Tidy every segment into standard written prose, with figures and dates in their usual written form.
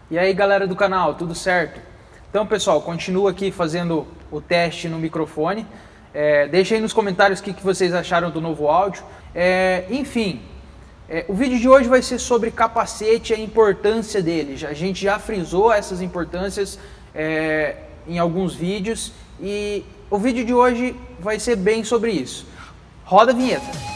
E aí galera do canal, tudo certo? Então pessoal, continuo aqui fazendo o teste no microfone. Deixa aí nos comentários o que vocês acharam do novo áudio. O vídeo de hoje vai ser sobre capacete e a importância dele. A gente já frisou essas importâncias em alguns vídeos e o vídeo de hoje vai ser bem sobre isso. Roda a vinheta!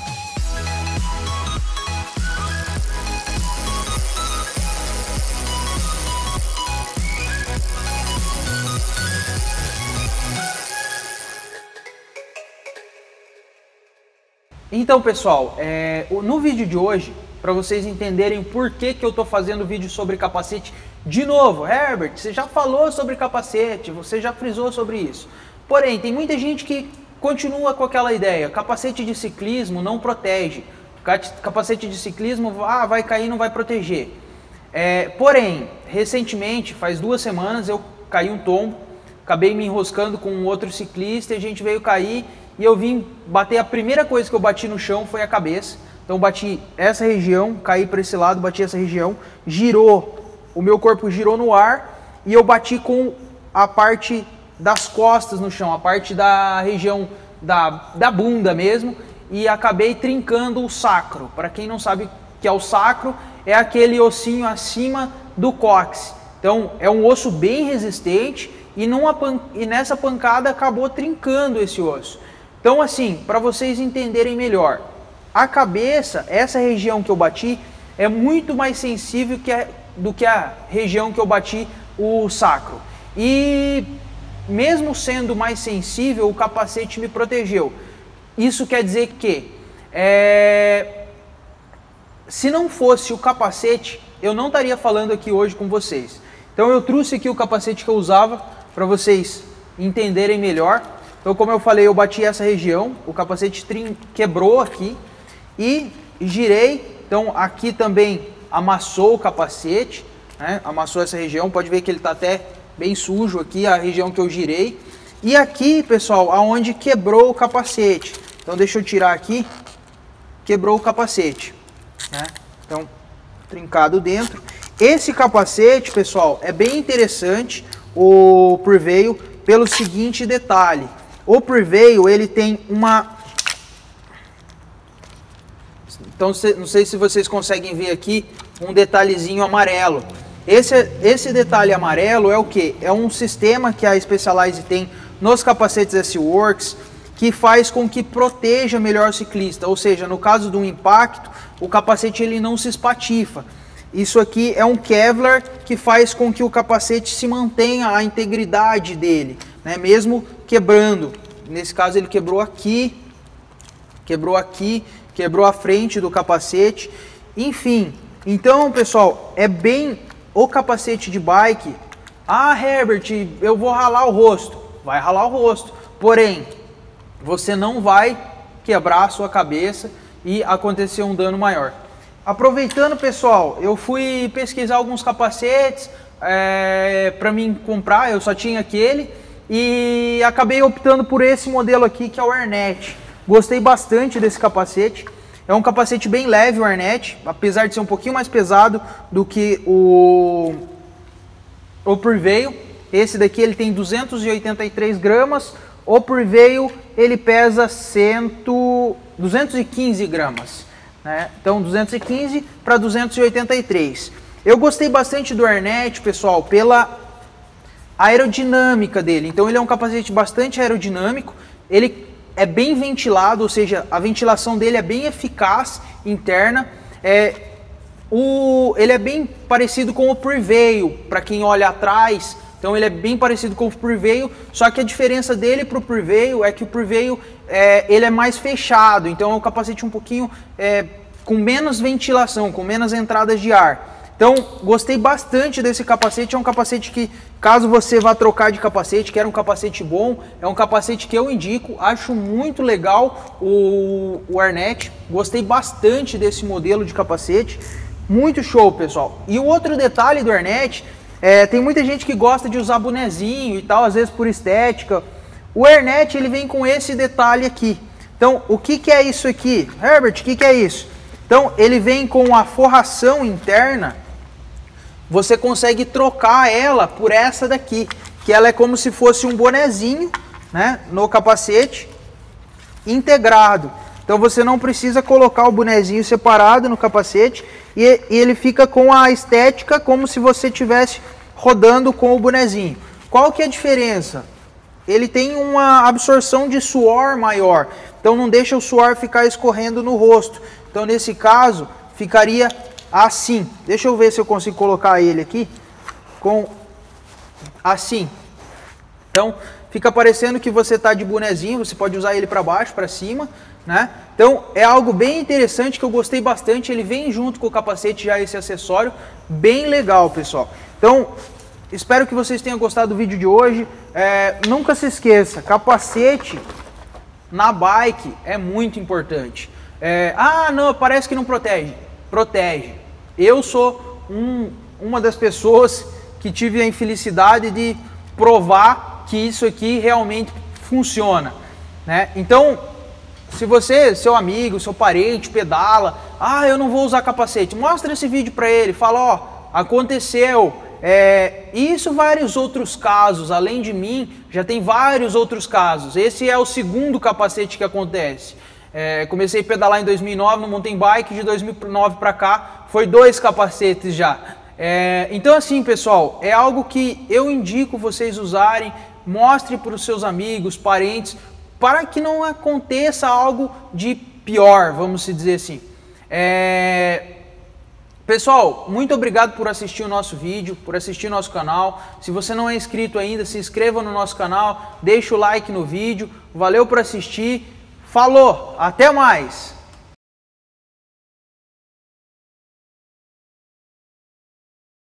Então pessoal, no vídeo de hoje, para vocês entenderem o porquê que eu estou fazendo vídeo sobre capacete de novo. Herbert, você já falou sobre capacete, você já frisou sobre isso. Porém, tem muita gente que continua com aquela ideia, capacete de ciclismo não protege. Capacete de ciclismo, vai cair, não vai proteger. Porém, recentemente, faz 2 semanas, eu caí um tombo, acabei me enroscando com um outro ciclista e a gente veio cair. E eu vim bater, a primeira coisa que eu bati no chão foi a cabeça. Então bati essa região, caí para esse lado, bati essa região, girou, o meu corpo girou no ar e eu bati com a parte das costas no chão, a parte da região da bunda mesmo, e acabei trincando o sacro. Para quem não sabe o que é o sacro, é aquele ossinho acima do cóccix. Então é um osso bem resistente e nessa pancada acabou trincando esse osso. Então assim, para vocês entenderem melhor, a cabeça, essa região que eu bati, é muito mais sensível do que a região que eu bati o sacro. E mesmo sendo mais sensível, o capacete me protegeu. Isso quer dizer que, se não fosse o capacete, eu não estaria falando aqui hoje com vocês. Então eu trouxe aqui o capacete que eu usava para vocês entenderem melhor. Então, como eu falei, eu bati essa região, o capacete quebrou aqui e girei. Então, aqui também amassou o capacete, né? Amassou essa região. Pode ver que ele está até bem sujo aqui, a região que eu girei. E aqui, pessoal, aonde quebrou o capacete. Então, deixa eu tirar aqui. Quebrou o capacete, né? Então, trincado dentro. Esse capacete, pessoal, é bem interessante, o Prevail, pelo seguinte detalhe. O Prevail, ele tem uma... Então, não sei se vocês conseguem ver aqui um detalhezinho amarelo. Esse detalhe amarelo é o que? É um sistema que a Specialized tem nos capacetes S-Works, que faz com que proteja melhor o ciclista. Ou seja, no caso de um impacto, o capacete ele não se espatifa. Isso aqui é um Kevlar que faz com que o capacete se mantenha a integridade dele, né? Mesmo quebrando. Nesse caso ele quebrou aqui, quebrou a frente do capacete. Enfim, então pessoal, é bem o capacete de bike. Herbert, eu vou ralar o rosto. Vai ralar o rosto, porém, você não vai quebrar a sua cabeça e acontecer um dano maior. Aproveitando, pessoal, eu fui pesquisar alguns capacetes para mim comprar, eu só tinha aquele e acabei optando por esse modelo aqui, que é o Airnet. Gostei bastante desse capacete, é um capacete bem leve o Airnet, apesar de ser um pouquinho mais pesado do que o Prevail. Esse daqui ele tem 283 gramas, o Prevail ele pesa 215 gramas. Né? Então 215 para 283. Eu gostei bastante do Airnet, pessoal, pela aerodinâmica dele. Então ele é um capacete bastante aerodinâmico, ele é bem ventilado, ou seja, a ventilação dele é bem eficaz interna. Ele é bem parecido com o Prevail, para quem olha atrás. Então ele é bem parecido com o Prevail, só que a diferença dele para o Prevail é que o Prevail ele é mais fechado, então é um capacete um pouquinho com menos ventilação, com menos entradas de ar. Então gostei bastante desse capacete, é um capacete que, caso você vá trocar de capacete, quer um capacete bom, é um capacete que eu indico, acho muito legal o Airnet, gostei bastante desse modelo de capacete, muito show, pessoal. E o outro detalhe do Airnet, tem muita gente que gosta de usar bonezinho e tal, às vezes por estética. O Airnet ele vem com esse detalhe aqui. Então, o que é isso aqui? Herbert, o que é isso? Então, ele vem com a forração interna você consegue trocar ela por essa daqui, que ela é como se fosse um bonezinho, né, no capacete integrado. Então você não precisa colocar o bonezinho separado no capacete e ele fica com a estética como se você estivesse rodando com o bonezinho. Qual que é a diferença? Ele tem uma absorção de suor maior, então não deixa o suor ficar escorrendo no rosto. Então nesse caso ficaria assim. Deixa eu ver se eu consigo colocar ele aqui com assim. Então fica parecendo que você está de bonezinho, você pode usar ele para baixo, para cima, né? Então é algo bem interessante que eu gostei bastante. Ele vem junto com o capacete já esse acessório, bem legal, pessoal. Então espero que vocês tenham gostado do vídeo de hoje. Nunca se esqueça, capacete na bike é muito importante. Não, parece que não protege. Protege. Eu sou uma das pessoas que tive a infelicidade de provar que isso aqui realmente funciona, né? Então, se você, seu amigo, seu parente pedala, eu não vou usar capacete, mostra esse vídeo para ele, fala, ó, aconteceu. Isso vários outros casos, além de mim, já tem vários outros casos. Esse é o segundo capacete que acontece. Comecei a pedalar em 2009 no mountain bike, de 2009 para cá foi 2 capacetes já. Então assim, pessoal, é algo que eu indico vocês usarem, mostre para os seus amigos, parentes, para que não aconteça algo de pior, vamos dizer assim. Pessoal, muito obrigado por assistir o nosso vídeo, por assistir o nosso canal. Se você não é inscrito ainda, se inscreva no nosso canal, deixa o like no vídeo. Valeu por assistir. Falou, até mais!